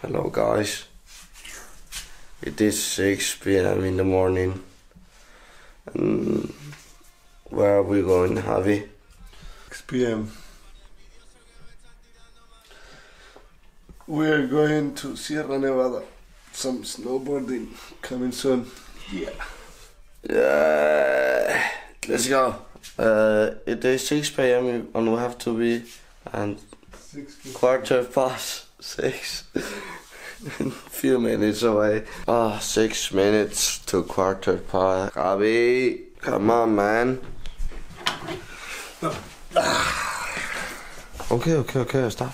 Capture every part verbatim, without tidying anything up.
Hello guys, it is six p m in the morning, and where are we going, Javi? six p m We're going to Sierra Nevada. Some snowboarding coming soon. Yeah. Yeah, let's go. Uh, it is six p m and we have to be and quarter past six. Few minutes away. Ah, oh, six minutes to quarter past. Javi, come on, man. Okay, okay, okay, stop.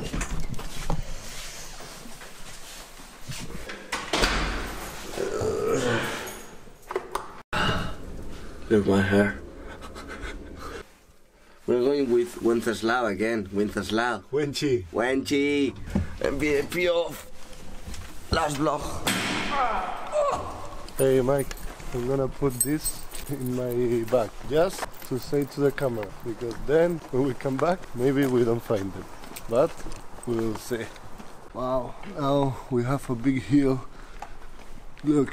Look at my hair. We're going with Wenceslao again. Wenceslao. Wenchi. Wenchi. M V P of last vlog. Hey Mike, I'm gonna put this in my bag just to say to the camera, because then when we come back maybe we don't find it, but we will see. Wow, now we have a big hill. Look.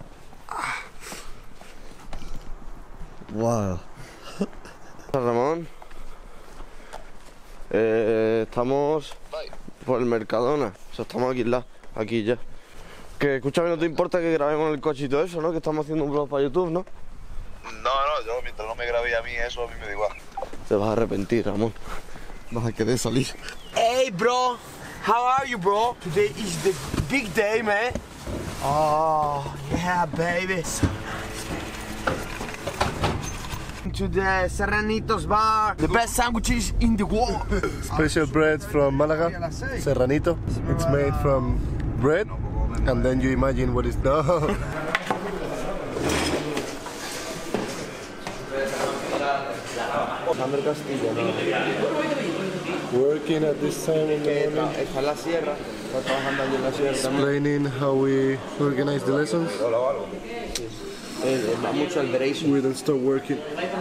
Wow. Ramón, eh, estamos por el Mercadona, o sea, estamos aquí, la, aquí ya. Que escúchame, no te importa que grabemos el coche y todo eso, ¿no? Que estamos haciendo un vlog para YouTube, ¿no? No, no, yo mientras no me grabé a mí eso, a mí me da igual. Te vas a arrepentir, Ramón. Vas a querer salir. Hey, bro. How are you, bro? Today is the big day, man. Oh, yeah, baby. To the Serranitos bar, the best sandwiches in the world. Special bread from Malaga, Serranito. It's made from bread, and then you imagine what it's done. Working at this time in the morning, explaining how we organize the lessons. We don't stop working.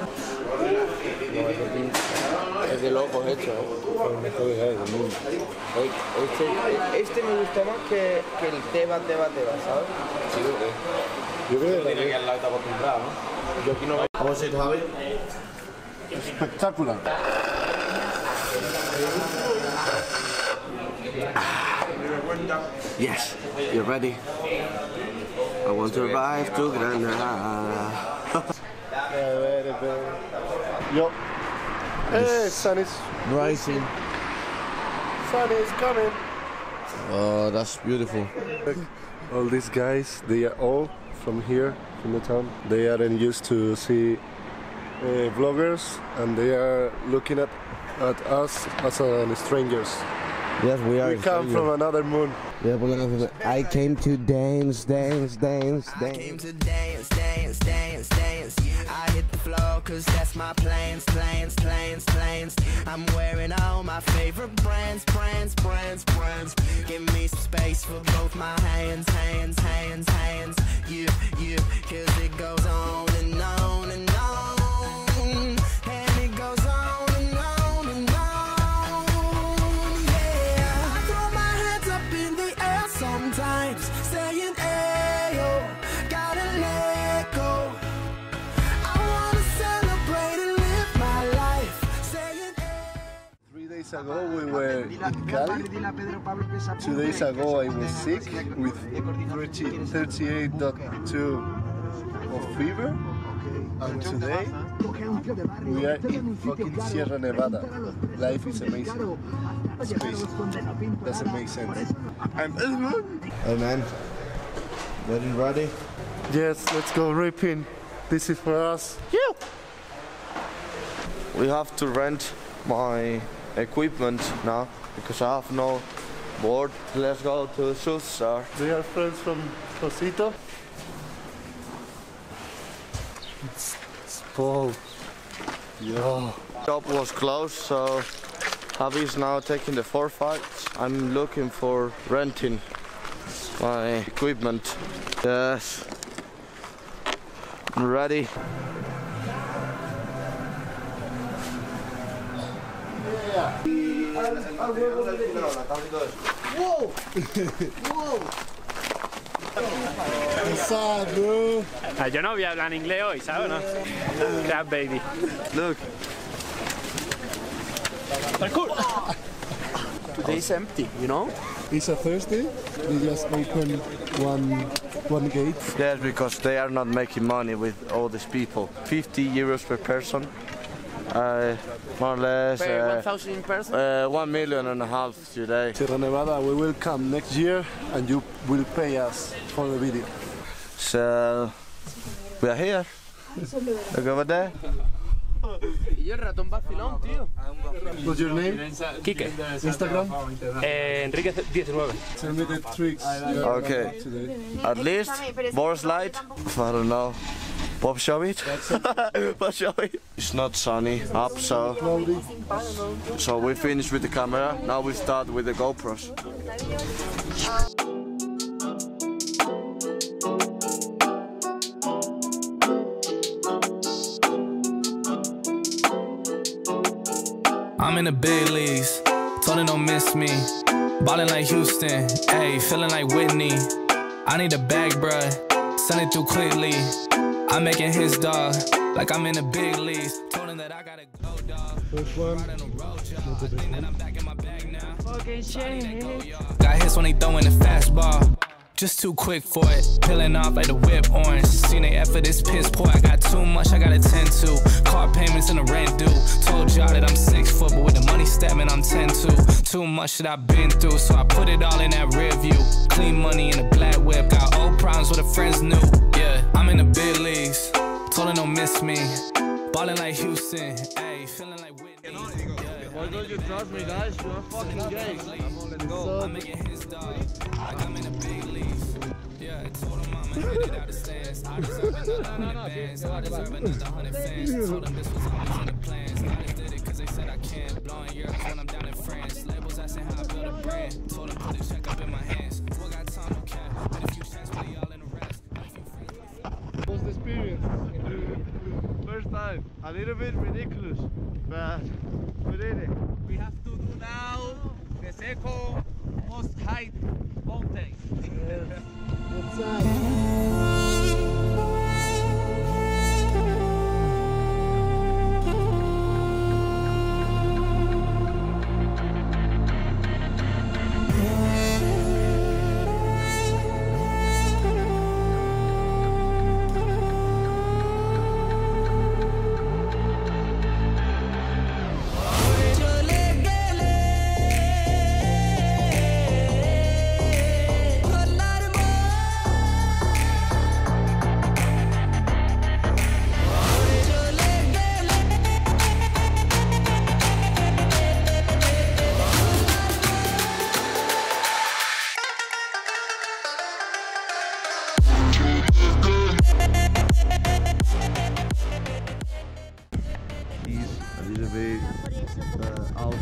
Es de locos hecho, ¿eh? Este, este me gustó más que, que el teba, teba, teba, ¿sabes? Sí, ¿qué? Yo creo que tiene que al lado está acostumbrado, ¿no? Yo aquí no veo. ¿Cómo se Javi? Espectacular. Yes, you're ready. I want to arrive to Granada. Yo. Hey, sun is rising. Sun is coming. Oh, that's beautiful. All these guys, they are all from here, from the town. They aren't used to see uh, vloggers, and they are looking at, at us as uh, strangers. Yes, we are. We come from another moon. Yeah, I came to dance, dance, dance, dance. I came to dance, dance, dance, dance. I hit the floor cause that's my plans, plans, plans, plans. I'm wearing all my favorite brands, brands, brands, brands. Give me some space for both my hands, hands, hands, hands. You, you, cause it goes on and on and on. And it goes on and on and on. Yeah, I throw my hands up in the air sometimes, saying, ayo, gotta let go. I wanna celebrate and live my life, saying, Three days ago we were in Cali. Two days ago I was sick with thirty-eight point two of fever. And today we are in fucking Sierra Nevada. Life is amazing. It's crazy. Doesn't make sense. I'm Hey man, ready, ready? Yes, let's go ripping. This is for us. Yeah. We have to rent my equipment now because I have no board. Let's go to the SUSCRIBE store. They are friends from Cosito. It's, it's Paul. Yo. Shop was closed, so Javi's now taking the forfeits. I'm looking for renting my equipment. Yes. I'm ready. Yeah. Whoa! Whoa! What's up, bro? Ah, yo no voy a hablar en inglés hoy, ¿sabes o no? Yeah, baby. Look. Today is empty, you know? It's a Thursday. They just open one one gate. Yes, because they are not making money with all these people. fifty euros per person. Uh, more or less. Pay Uh, one thousand in person? uh, one million and a half today. Sierra Nevada, we will come next year and you will pay us for the video. So we are here. Look over there. Y el ratón vacilón, tío. What's your name? Quique. Instagram? Eh, Enrique diecinueve. Tell me the tricks you are Okay. today. At least board slide. I don't know. Bob show it. Bob show it. It's not sunny up, so Cloudy. so we finished with the camera. Now we start with the GoPros. I'm in the big leagues, told her don't miss me. Ballin' like Houston, ayy, feeling like Whitney. I need a bag, bruh, send it through quickly. I'm making his dog, like I'm in the big leagues. Told him that I gotta go, dog. First one. I think that I'm back in my bag now. Fucking shit. Got hits when they throwin' the fastball. Just too quick for it, peeling off like the whip orange. Seen they effort, this piss poor. I got too much, I gotta tend to. Car payments and the rent due. Told y'all that I'm six foot, but with the money statement, I'm ten two. Too much that I've been through, so I put it all in that rear view. Clean money in a black whip, got old problems with the friends new. Yeah, I'm in the big leagues, told her don't miss me. Ballin' like Houston, ayy, feeling like Whitney. Yeah. Why don't you trust me, guys? You're fucking gay. I'm making his dog, like I'm in the big leagues. Yeah, I told him I'ma hit it out of stance. I deserve another hundred bands. I deserve another hundred fans. Told them this was always in the plans. I just did it cause they said I can. Blowing Europe when I'm down in France. Labels asking how I build a brand. Told them put a check up in my hands. Boy got time, no cap. But if you chance, put y'all in the rest. What's the experience? First time, a little bit ridiculous, but we did it. We have to do now the second most high mountain. What's up? A little bit uh, out.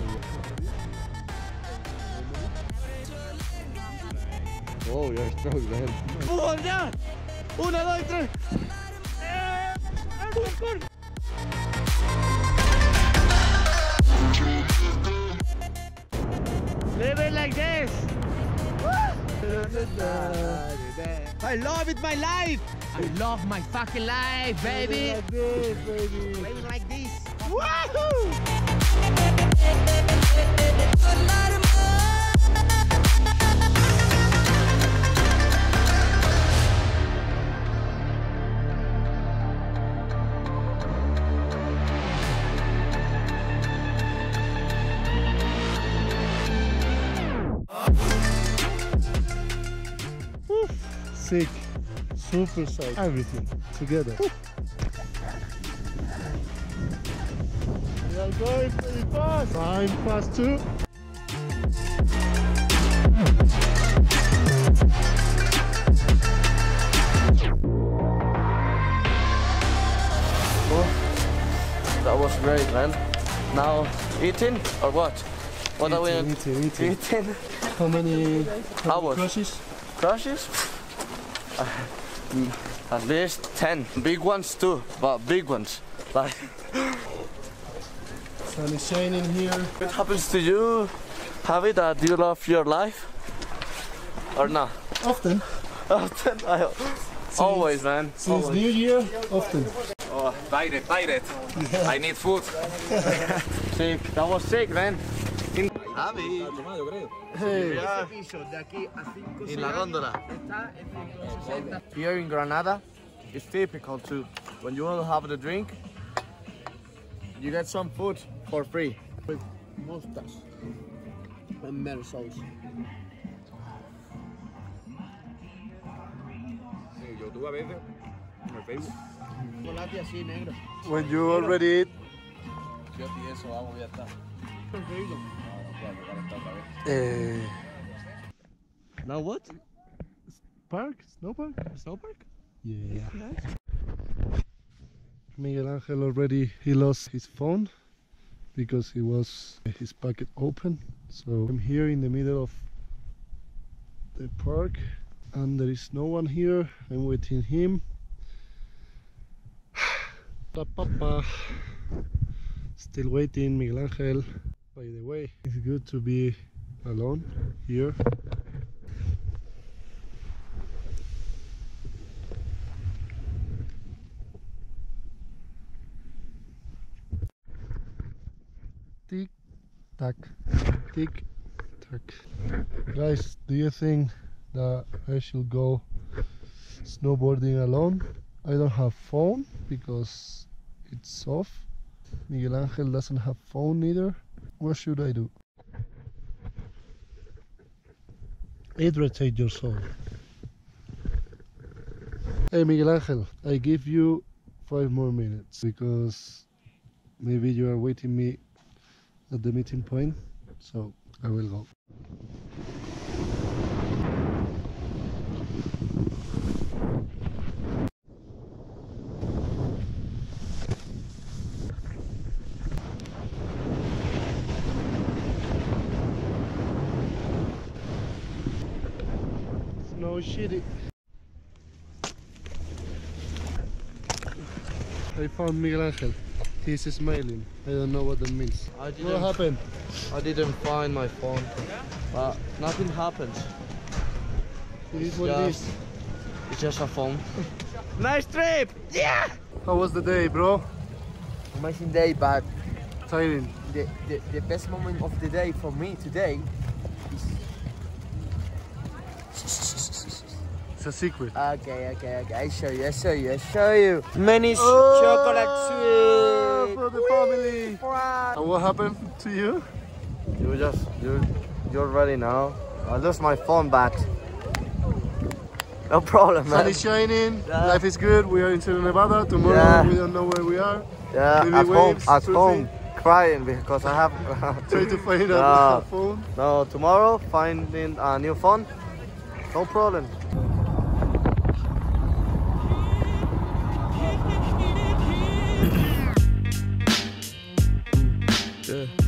Oh, you're strong, man. ¡Fútbol ya! ¡Una, dos y tres! Live it like this! I love it, my life! I love my fucking life, baby! Like this, baby. Living like this! Woohoo! Sick, super sick, everything together. We are going pretty fast. Time fast too. Oh, that was great, man. Now eating or what? What eating, are we eating, eating. eating? How many, how many Hours. crushes? Crushes? Uh, at least ten. Big ones too, but big ones. Like Sun is shining here. what happens to you? Javi, that you love your life? Or not? Often. Often? I, always, man. Since always. New Year, often. Oh, bite it, bite it. Yeah. I need food. Sick. That was sick, man. In Javi. Hey. In la góndola. Here in Granada, it's typical too. When you want to have the drink, you get some food for free. With mustache and mel sauce. Yo tuve a veces en el Facebook. Chocolate así negro. When you already eat. Yo y eso hago ya está. Uh, Now what? park? Snow park? Snow park? Yeah. Miguel Angel already, he lost his phone because he was his pocket open. So I'm here in the middle of the park and there is no one here. I'm waiting him. Papa. Still waiting, Miguel Angel. By the way, it's good to be alone here. Tick tack, tick tack. Guys, do you think that I should go snowboarding alone? I don't have phone because it's off. Miguel Angel doesn't have phone either. What should I do? Hydrate your soul. Hey Miguel Angel, I give you five more minutes because maybe you are waiting me at the meeting point, so I will go. No shitty. I found Miguel Angel. He's smiling. I don't know what that means. I What didn't, happened? I didn't find my phone, but nothing happened. It is what it is. It's just a phone. Nice trip! Yeah! How was the day, bro? Amazing day, but Tiring. the, the, the best moment of the day for me today is... It's a secret. Okay, okay, okay. I show you, I show you, I show you. Many Oh, chocolate sweet. for the family. Wow. And what happened to you? You just, you, you already know. I lost my phone, but no problem, Sun man. is shining, Yeah. life is good. We are in Sierra Nevada. Tomorrow Yeah. we don't know where we are. Yeah, Maybe at home, waves, at surfing. home, crying because I have. Try to find No. out the phone. No, tomorrow finding a new phone, no problem. Yeah.